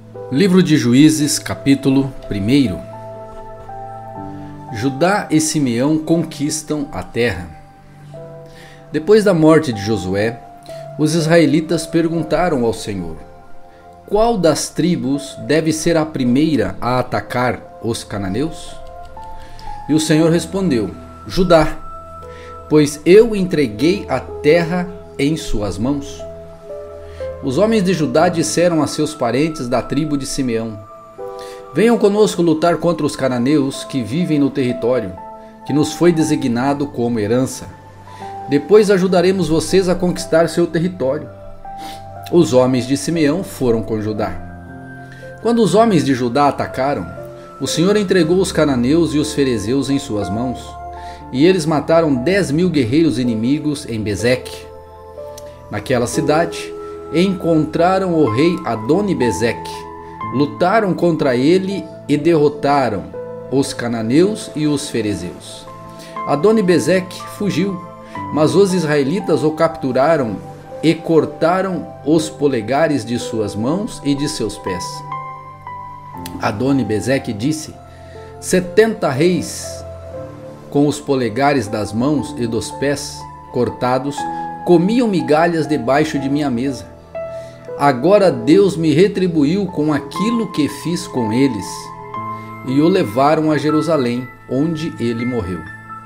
Livro de Juízes, capítulo 1. Judá e Simeão conquistam a terra. Depois da morte de Josué, os israelitas perguntaram ao Senhor: qual das tribos deve ser a primeira a atacar os cananeus? E o Senhor respondeu: Judá, pois eu entreguei a terra em suas mãos. Os homens de Judá disseram a seus parentes da tribo de Simeão: venham conosco lutar contra os cananeus que vivem no território, que nos foi designado como herança. Depois ajudaremos vocês a conquistar seu território. Os homens de Simeão foram com Judá. Quando os homens de Judá atacaram, o Senhor entregou os cananeus e os ferezeus em suas mãos, e eles mataram 10.000 guerreiros inimigos em Bezeque. Naquela cidade, encontraram o rei Adoni-Bezeque, lutaram contra ele e derrotaram os cananeus e os ferezeus. Adoni-Bezeque fugiu, mas os israelitas o capturaram e cortaram os polegares de suas mãos e de seus pés. Adoni-Bezeque disse: 70 reis com os polegares das mãos e dos pés cortados comiam migalhas debaixo de minha mesa. Agora Deus me retribuiu com aquilo que fiz com eles. E o levaram a Jerusalém, onde ele morreu.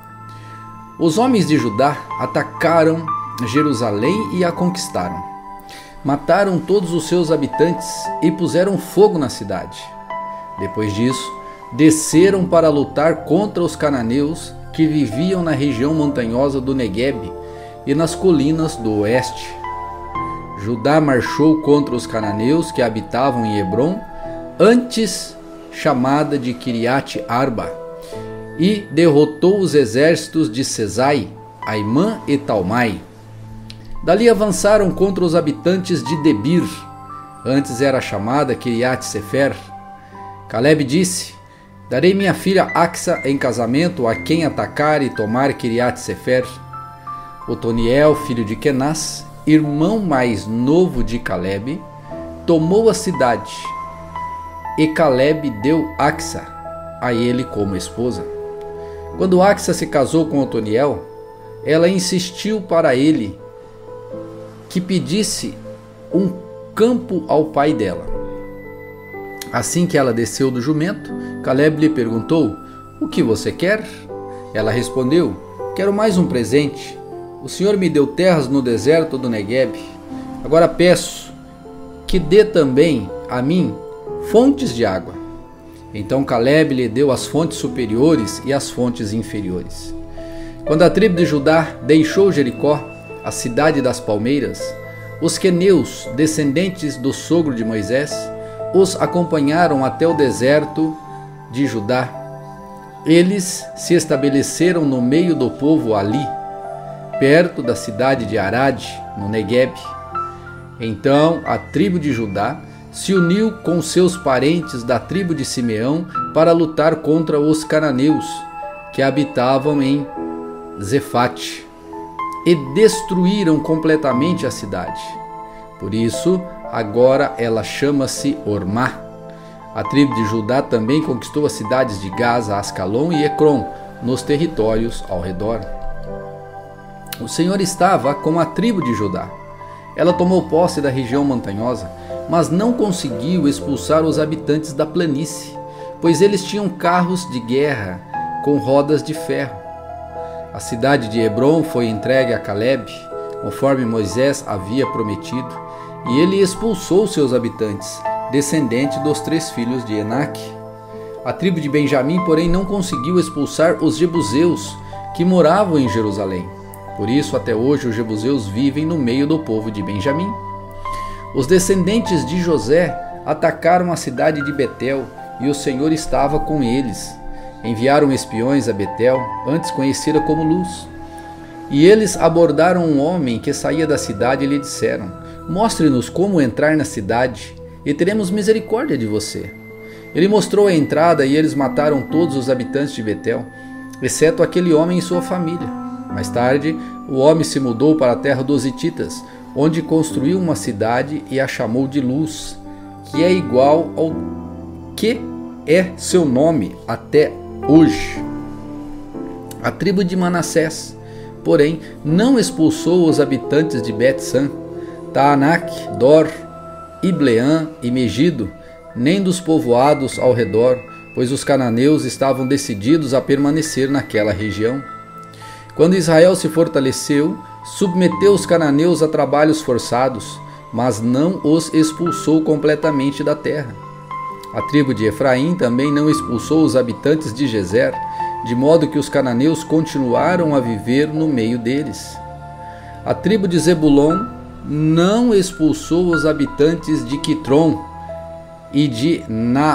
Os homens de Judá atacaram Jerusalém e a conquistaram. Mataram todos os seus habitantes e puseram fogo na cidade. Depois disso, desceram para lutar contra os cananeus que viviam na região montanhosa do Neguebe e nas colinas do oeste. Judá marchou contra os cananeus que habitavam em Hebrom, antes chamada de Kiriat Arba, e derrotou os exércitos de Sesai, Aimã e Talmai. Dali avançaram contra os habitantes de Debir, antes era chamada Kiriat Sefer. Caleb disse: darei minha filha Axa em casamento a quem atacar e tomar Kiriat Sefer. Otoniel, filho de Kenaz, irmão mais novo de Caleb, tomou a cidade, e Caleb deu Axa a ele como esposa. Quando Axa se casou com Otoniel, ela insistiu para ele que pedisse um campo ao pai dela. Assim que ela desceu do jumento, Caleb lhe perguntou: o que você quer? Ela respondeu: quero mais um presente. O Senhor me deu terras no deserto do Neguebe. Agora peço que dê também a mim fontes de água. Então Caleb lhe deu as fontes superiores e as fontes inferiores. Quando a tribo de Judá deixou Jericó, a cidade das palmeiras, os queneus, descendentes do sogro de Moisés, os acompanharam até o deserto de Judá. Eles se estabeleceram no meio do povo ali, perto da cidade de Arad, no Neguebe. Então a tribo de Judá se uniu com seus parentes da tribo de Simeão para lutar contra os cananeus que habitavam em Zefate e destruíram completamente a cidade. Por isso, agora ela chama-se Ormá. A tribo de Judá também conquistou as cidades de Gaza, Ascalon e Ecrom, nos territórios ao redor. O Senhor estava com a tribo de Judá. Ela tomou posse da região montanhosa, mas não conseguiu expulsar os habitantes da planície, pois eles tinham carros de guerra com rodas de ferro. A cidade de Hebrom foi entregue a Caleb, conforme Moisés havia prometido, e ele expulsou seus habitantes, descendente dos 3 filhos de Enaque. A tribo de Benjamim, porém, não conseguiu expulsar os jebuseus que moravam em Jerusalém. Por isso, até hoje, os jebuseus vivem no meio do povo de Benjamim. Os descendentes de José atacaram a cidade de Betel, e o Senhor estava com eles. Enviaram espiões a Betel, antes conhecida como Luz. E eles abordaram um homem que saía da cidade e lhe disseram: mostre-nos como entrar na cidade, e teremos misericórdia de você. Ele mostrou a entrada, e eles mataram todos os habitantes de Betel, exceto aquele homem e sua família. Mais tarde, o homem se mudou para a terra dos Hititas, onde construiu uma cidade e a chamou de Luz, que é igual ao que é seu nome até hoje. A tribo de Manassés, porém, não expulsou os habitantes de Bet-San, Taanac, Dor, Ibleã e Megido, nem dos povoados ao redor, pois os cananeus estavam decididos a permanecer naquela região. Quando Israel se fortaleceu, submeteu os cananeus a trabalhos forçados, mas não os expulsou completamente da terra. A tribo de Efraim também não expulsou os habitantes de Gezer, de modo que os cananeus continuaram a viver no meio deles. A tribo de Zebulon não expulsou os habitantes de Quitron e de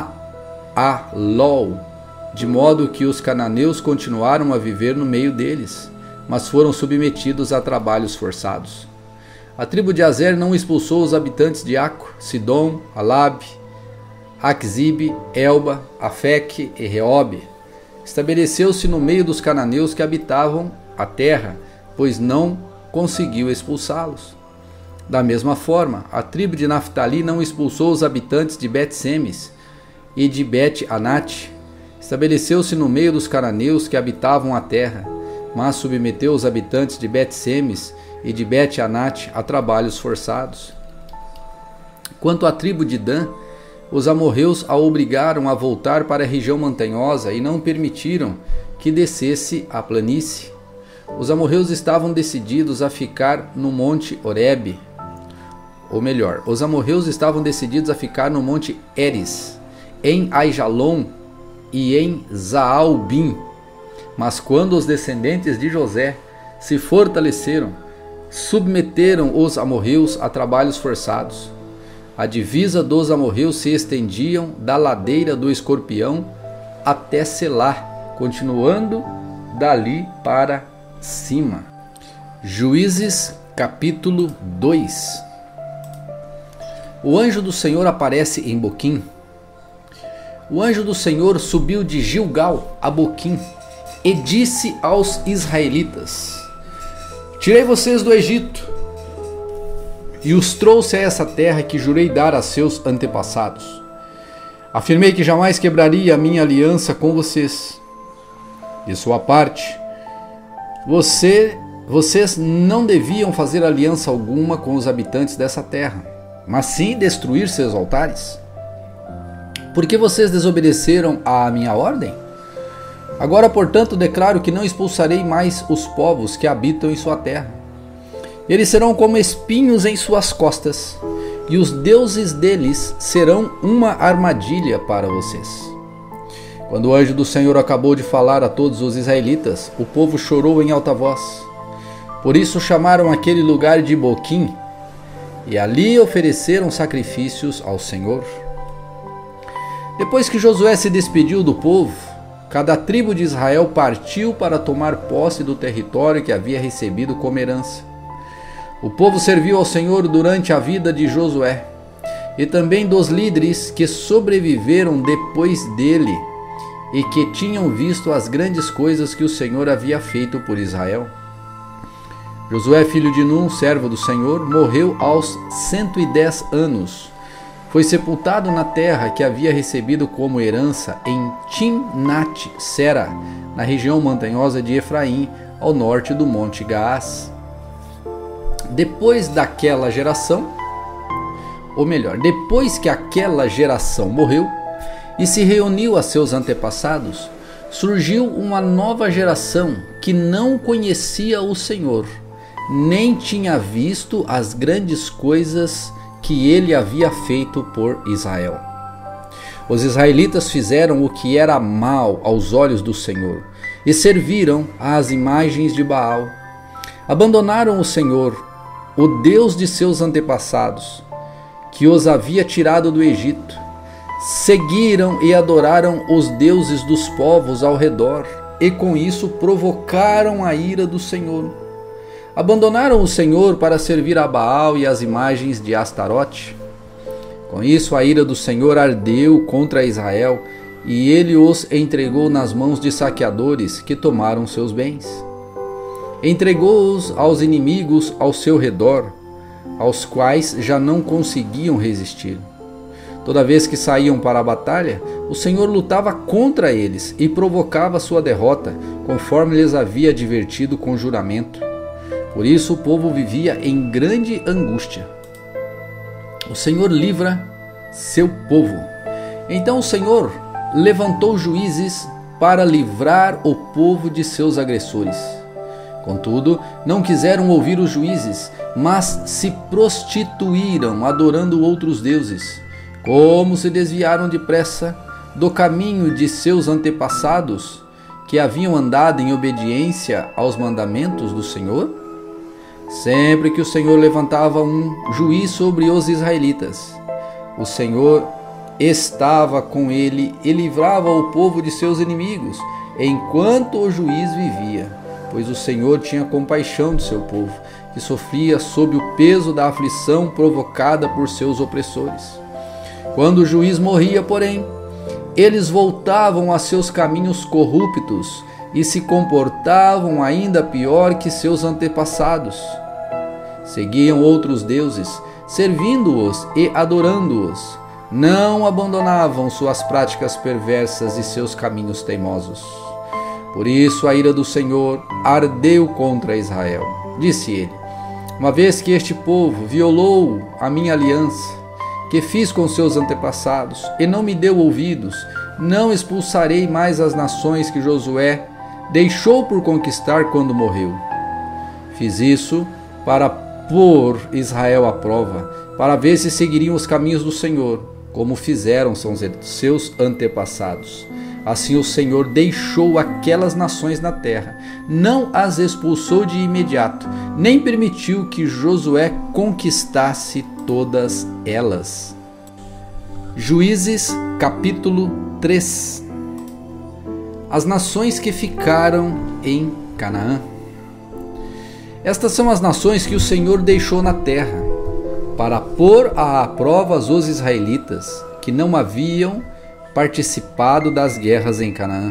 Naalol, de modo que os cananeus continuaram a viver no meio deles, mas foram submetidos a trabalhos forçados. A tribo de Azer não expulsou os habitantes de Aco, Sidom, Alab, Aquzibe, Elba, Afec e Reobe. Estabeleceu-se no meio dos cananeus que habitavam a terra, pois não conseguiu expulsá-los. Da mesma forma, a tribo de Naftali não expulsou os habitantes de Bet-Semes e de Bet-Anate. Estabeleceu-se no meio dos cananeus que habitavam a terra, mas submeteu os habitantes de Bet-Semes e de Bet-Anate a trabalhos forçados. Quanto à tribo de Dan, os amorreus a obrigaram a voltar para a região montanhosa e não permitiram que descesse a planície. Os amorreus estavam decididos a ficar no monte Horebe, ou melhor, os amorreus estavam decididos a ficar no monte Eres, em Aijalon e em Zaalbim. Mas quando os descendentes de José se fortaleceram, submeteram os amorreus a trabalhos forçados. A divisa dos amorreus se estendiam da ladeira do Escorpião até Selá, continuando dali para cima. Juízes capítulo 2. O anjo do Senhor aparece em Boquim. O anjo do Senhor subiu de Gilgal a Boquim e disse aos israelitas: Tirei vocês do Egito e os trouxe a essa terra que jurei dar a seus antepassados. Afirmei que jamais quebraria a minha aliança com vocês. De sua parte, vocês não deviam fazer aliança alguma com os habitantes dessa terra, mas sim destruir seus altares. Por que vocês desobedeceram à minha ordem? Agora, portanto, declaro que não expulsarei mais os povos que habitam em sua terra. Eles serão como espinhos em suas costas, e os deuses deles serão uma armadilha para vocês. Quando o anjo do Senhor acabou de falar a todos os israelitas, o povo chorou em alta voz. Por isso chamaram aquele lugar de Boquim, e ali ofereceram sacrifícios ao Senhor. Depois que Josué se despediu do povo, cada tribo de Israel partiu para tomar posse do território que havia recebido como herança. O povo serviu ao Senhor durante a vida de Josué e também dos líderes que sobreviveram depois dele e que tinham visto as grandes coisas que o Senhor havia feito por Israel. Josué, filho de Nun, servo do Senhor, morreu aos 110 anos. Foi sepultado na terra que havia recebido como herança em Timnat-Sera, na região montanhosa de Efraim, ao norte do Monte Gaás. Depois que aquela geração morreu e se reuniu a seus antepassados, surgiu uma nova geração que não conhecia o Senhor, nem tinha visto as grandes coisas que ele havia feito por Israel. Os israelitas fizeram o que era mal aos olhos do Senhor e serviram às imagens de Baal. Abandonaram o Senhor, o Deus de seus antepassados, que os havia tirado do Egito. Seguiram e adoraram os deuses dos povos ao redor, e com isso provocaram a ira do Senhor. Abandonaram o Senhor para servir a Baal e as imagens de Astarote. Com isso a ira do Senhor ardeu contra Israel, e ele os entregou nas mãos de saqueadores que tomaram seus bens. Entregou-os aos inimigos ao seu redor, aos quais já não conseguiam resistir. Toda vez que saíam para a batalha, o Senhor lutava contra eles e provocava sua derrota, conforme lhes havia advertido com juramento. Por isso o povo vivia em grande angústia. O Senhor livra seu povo. Então o Senhor levantou juízes para livrar o povo de seus agressores. Contudo, não quiseram ouvir os juízes, mas se prostituíram, adorando outros deuses. Como se desviaram depressa do caminho de seus antepassados, que haviam andado em obediência aos mandamentos do Senhor? Sempre que o Senhor levantava um juiz sobre os israelitas, o Senhor estava com ele e livrava o povo de seus inimigos, enquanto o juiz vivia, pois o Senhor tinha compaixão de seu povo, que sofria sob o peso da aflição provocada por seus opressores. Quando o juiz morria, porém, eles voltavam a seus caminhos corruptos e se comportavam ainda pior que seus antepassados. Seguiam outros deuses, servindo-os e adorando-os. Não abandonavam suas práticas perversas e seus caminhos teimosos. Por isso a ira do Senhor ardeu contra Israel. Disse ele: uma vez que este povo violou a minha aliança, que fiz com seus antepassados, e não me deu ouvidos, não expulsarei mais as nações que Josué deixou por conquistar quando morreu. Fiz isso para pôr Israel à prova, para ver se seguiriam os caminhos do Senhor, como fizeram seus antepassados. Assim o Senhor deixou aquelas nações na terra, não as expulsou de imediato, nem permitiu que Josué conquistasse todas elas. Juízes capítulo 3. As nações que ficaram em Canaã. Estas são as nações que o Senhor deixou na terra, para pôr à prova os israelitas, que não haviam participado das guerras em Canaã.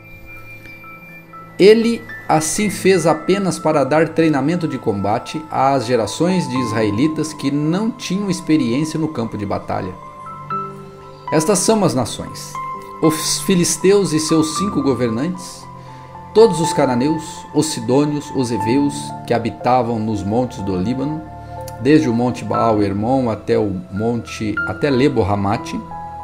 Ele assim fez apenas para dar treinamento de combate às gerações de israelitas que não tinham experiência no campo de batalha. Estas são as nações: os filisteus e seus 5 governantes, todos os cananeus, os sidônios, os heveus que habitavam nos montes do Líbano, desde o monte Baal-Hermon até Lebo-Hamate.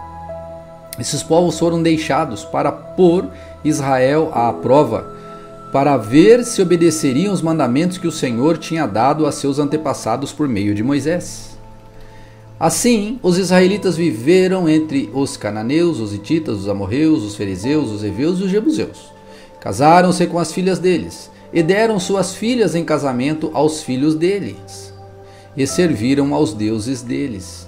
Esses povos foram deixados para pôr Israel à prova, para ver se obedeceriam os mandamentos que o Senhor tinha dado a seus antepassados por meio de Moisés. Assim, os israelitas viveram entre os cananeus, os hititas, os amorreus, os fariseus, os heveus e os jebuseus. Casaram-se com as filhas deles e deram suas filhas em casamento aos filhos deles e serviram aos deuses deles.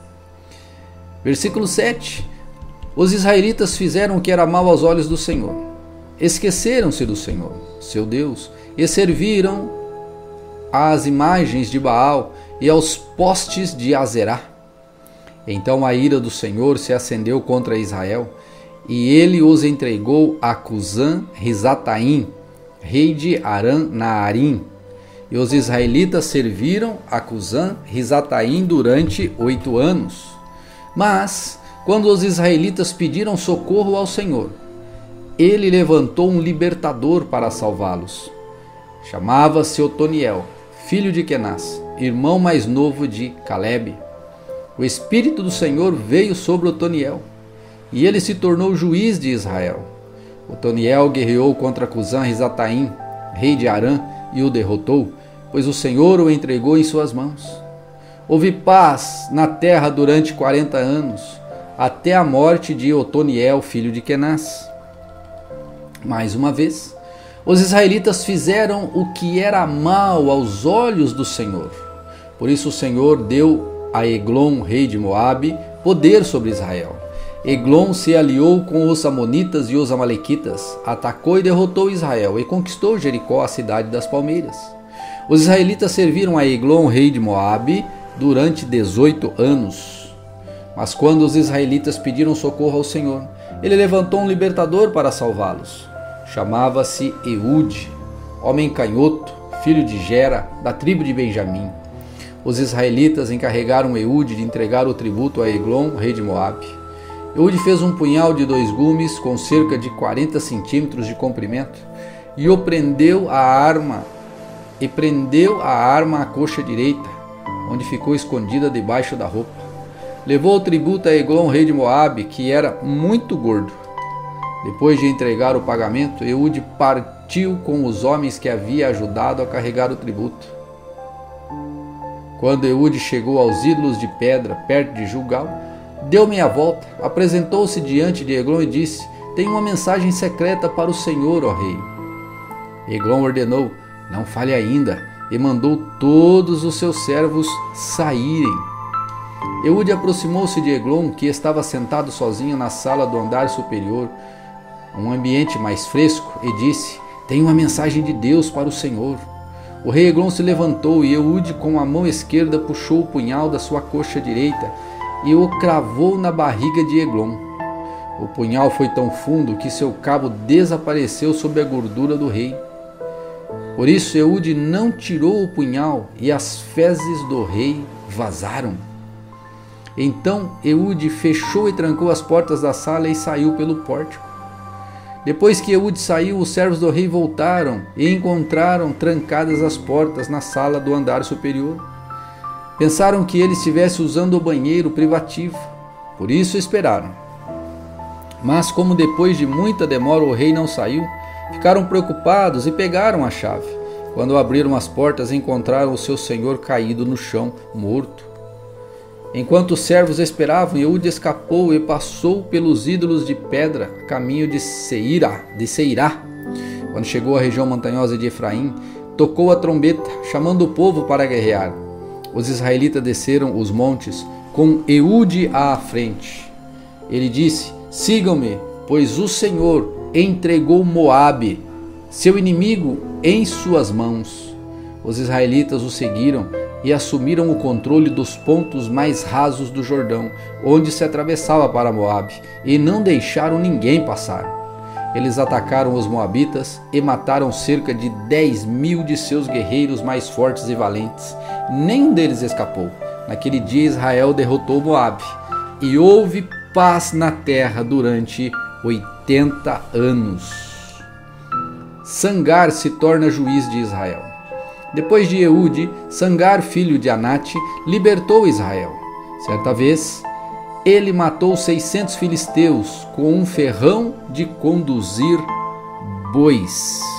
Versículo 7. Os israelitas fizeram o que era mal aos olhos do Senhor. Esqueceram-se do Senhor, seu Deus, e serviram às imagens de Baal e aos postes de Azerá. Então a ira do Senhor se acendeu contra Israel, e ele os entregou a Cusã-Risataim, rei de Aram-Naarim. E os israelitas serviram a Cusã-Risataim durante 8 anos. Mas quando os israelitas pediram socorro ao Senhor, ele levantou um libertador para salvá-los. Chamava-se Otoniel, filho de Kenaz, irmão mais novo de Calebe. O Espírito do Senhor veio sobre Otoniel, e ele se tornou juiz de Israel. Otoniel guerreou contra Cusã-Risataim, rei de Arã, e o derrotou, pois o Senhor o entregou em suas mãos. Houve paz na terra durante 40 anos, até a morte de Otoniel, filho de Kenaz. Mais uma vez, os israelitas fizeram o que era mal aos olhos do Senhor. Por isso o Senhor deu a Eglon, rei de Moabe, poder sobre Israel. Eglon se aliou com os amonitas e os amalequitas, atacou e derrotou Israel e conquistou Jericó, a cidade das palmeiras. Os israelitas serviram a Eglon, rei de Moabe, durante 18 anos. Mas quando os israelitas pediram socorro ao Senhor, ele levantou um libertador para salvá-los. Chamava-se Eude, homem canhoto, filho de Gera, da tribo de Benjamim. Os israelitas encarregaram Eude de entregar o tributo a Eglon, rei de Moabe. Eude fez um punhal de 2 gumes com cerca de 40 centímetros de comprimento e prendeu a arma à coxa direita, onde ficou escondida debaixo da roupa. Levou o tributo a Eglon, rei de Moabe, que era muito gordo. Depois de entregar o pagamento, Eude partiu com os homens que havia ajudado a carregar o tributo. Quando Eude chegou aos ídolos de pedra, perto de Gilgal, deu meia volta, apresentou-se diante de Eglon e disse: tenho uma mensagem secreta para o Senhor, ó rei. Eglon ordenou: não fale ainda, e mandou todos os seus servos saírem. Eude aproximou-se de Eglon, que estava sentado sozinho na sala do andar superior, um ambiente mais fresco, e disse: tenho uma mensagem de Deus para o Senhor. O rei Eglon se levantou e Eude, com a mão esquerda, puxou o punhal da sua coxa direita e o cravou na barriga de Eglon. O punhal foi tão fundo que seu cabo desapareceu sob a gordura do rei. Por isso Eude não tirou o punhal e as fezes do rei vazaram. Então Eude fechou e trancou as portas da sala e saiu pelo pórtico. Depois que Eude saiu, os servos do rei voltaram e encontraram trancadas as portas na sala do andar superior. Pensaram que ele estivesse usando o banheiro privativo, por isso esperaram. Mas como depois de muita demora o rei não saiu, ficaram preocupados e pegaram a chave. Quando abriram as portas, encontraram o seu senhor caído no chão, morto. Enquanto os servos esperavam, Eude escapou e passou pelos ídolos de pedra, a caminho de Seirá. Quando chegou à região montanhosa de Efraim, tocou a trombeta, chamando o povo para guerrear. Os israelitas desceram os montes, com Eude à frente. Ele disse: sigam-me, pois o Senhor entregou Moabe, seu inimigo, em suas mãos. Os israelitas o seguiram e assumiram o controle dos pontos mais rasos do Jordão, onde se atravessava para Moabe, e não deixaram ninguém passar. Eles atacaram os moabitas e mataram cerca de 10.000 de seus guerreiros mais fortes e valentes. Nenhum deles escapou. Naquele dia Israel derrotou Moabe, e houve paz na terra durante 80 anos. Sangar se torna juiz de Israel. Depois de Eude, Sangar, filho de Anate, libertou Israel. Certa vez, ele matou 600 filisteus com um ferrão de conduzir bois.